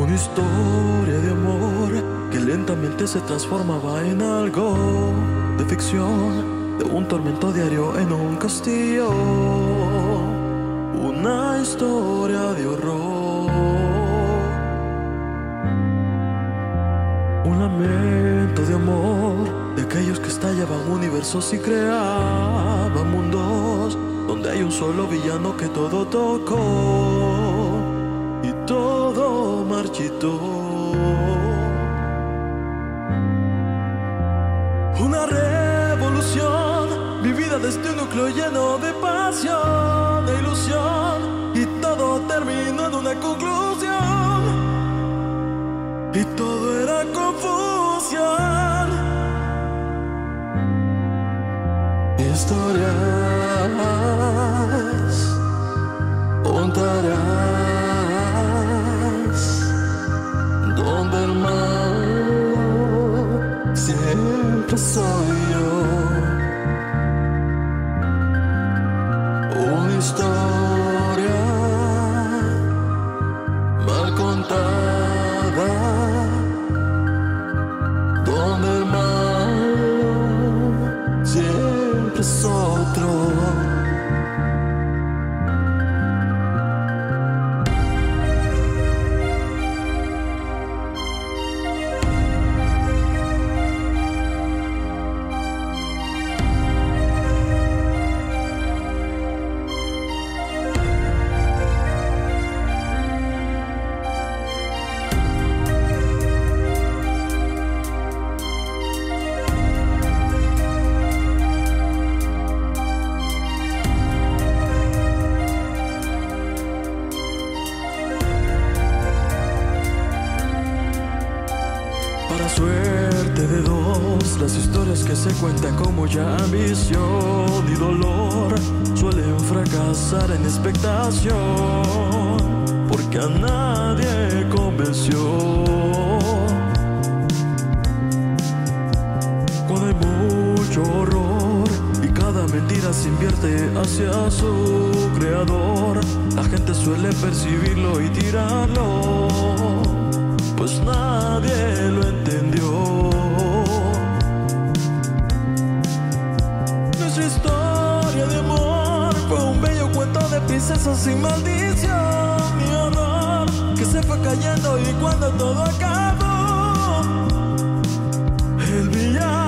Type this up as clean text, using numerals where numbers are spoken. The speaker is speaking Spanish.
Una historia de amor que lentamente se transformaba en algo de ficción, de un tormento diario en un castillo. Una historia de horror, un lamento de amor de aquellos que estallaban universos y creaban mundos donde hay un solo villano que todo tocó y todo marchitó. Una revolución vivida desde un núcleo lleno de pasión e ilusión, y todo terminó en una conclusión, y todo era confusión. Historias contarás donde el mal siempre soy yo. Una historia mal contada donde el mal siempre es otro. Para suerte de dos, las historias que se cuentan como ya ambición y dolor suelen fracasar en expectación, porque a nadie convenció. Cuando hay mucho horror y cada mentira se invierte hacia su creador, la gente suele percibirlo y tirarlo, pues nadie lo entendió. Nuestra historia de amor fue un bello cuento de princesas sin maldición ni honor, que se fue cayendo y cuando todo acabó, el villano